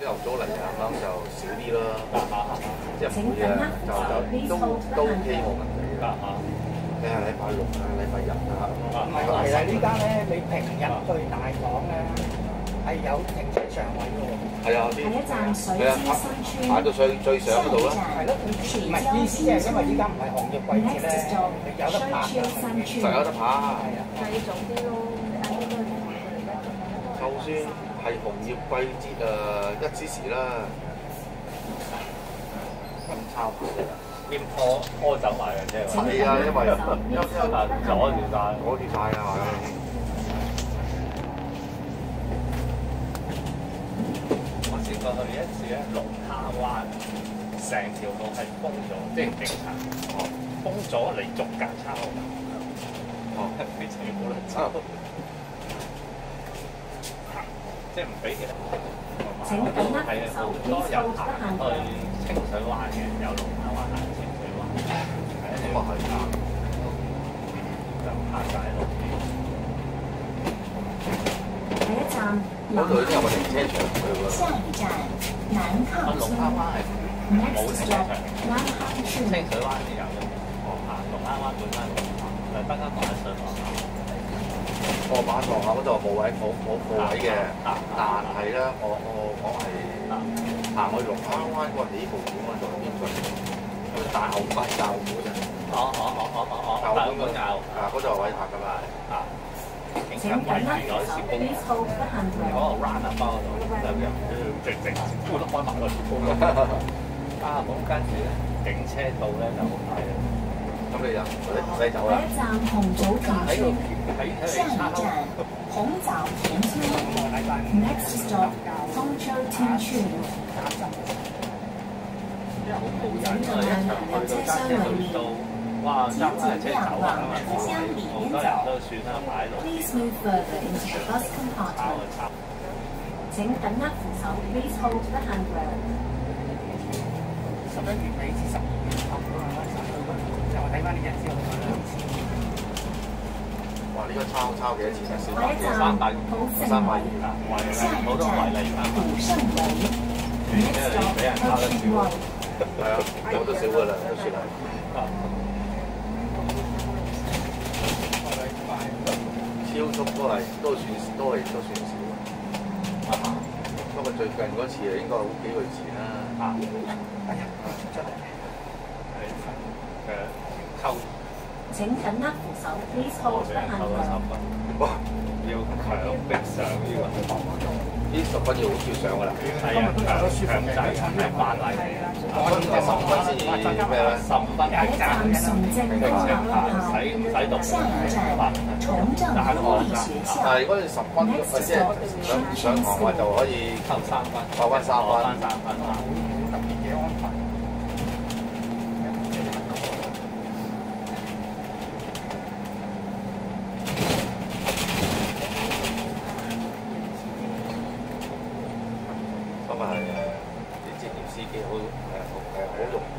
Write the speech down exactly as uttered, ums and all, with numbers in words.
朝頭早嚟啊咁樣就少啲咯，即係唔會啊，就就都都 OK 冇問題嘅。你係禮拜六啊、禮拜日啊， 唔係其實呢間咧，你平日去大堂咧係有停車場位嘅喎。 係啊，啲係啊，排到最最上嗰度啦。 係咯，唔係意思即係因為依家唔係行業季節咧，你有得拍㗎， 實有得拍。 係啊， 貴重啲咯，你睇呢個就算係紅葉季節誒一之時啦，咁抄牌㗎。 兼拖拖走埋嘅啫。 係啊，因為因因啊阻住晒， 阻住晒啊嘛。 我試過去一次咧，龍蝦灣成條路係封咗，即係警察封咗嚟逐格抄。哦，非常冇得抄。即係唔俾其他。 請緊握係啊，好多人行去清水灣嘅，有龍蝦灣行清水灣，係啊，咁啊係啊，就拍晒路邊。 第一站， 嗰度已經有個停車場去喎。 下一站南啊， 康村。 龍蝦灣係冇 Next 停車 stop 場， 南康村。 清水灣先有嘅。哦，啊，龍蝦灣本身就得間擺上落。 我馬床下嗰度冇位冇冇冇位嘅，但係咧，我我講係行去龍蝦灣嗰個起步點嗰度邊度？咁大後班教會啫。 哦哦哦哦哦哦， 教會嗰嗰教啊嗰度有位拍㗎嘛。 啊，警請察緊握圍住咗小公園 Please hold the 嗰 handrail。 個 run 啊包嗰度，就入直直搬得開埋個小公園。啊，咁跟住咧，警車道咧就好大啦。 咁你就唔使走啦。 第一站紅棗田喺度村。 喺喺下一站紅棗田村。Next stop 豐洲天村。 因為好冇癮啊！一場去到揸車去到，哇！揸埋車走啊！好多人都算啦，擺路。 Please move further into the bus 抄 compartment。 就抄。 請緊握扶手 Please hold the handrail。 十一月尾至十二月頭啊，即係我睇翻啲日子，我睇兩次。 哇！呢個抄抄幾多錢啊？小第一站三百元， 三百元啊！ 圍啦， 下一好多圍嚟站㗎。 古聖圍。Next stop 俾人抄得 Ocean 少。 Road。 係啊，我都少㗎啦，都算係。超速都係都算都係都算少啊！不過最近嗰次啊，應該好幾個月前啦。 啊！ 哎呀，出咗嚟。 誒，扣請緊握扶手 Please hold the 扣咗十 handrail。 分， 哇！ 要強迫上呢個。 呢十分要好要上㗎啦。 係啊，強強制係法例嚟嘅。 所以十五分先咩咧？ 十五分係站嘅，平常行使唔使讀法？但係我但係嗰陣十分，即係上上堂話就可以扣三分， 扣翻三分。 扣翻三分啊！ 特別嘅安排。 咁啊係，啲職業司機好係好係好容易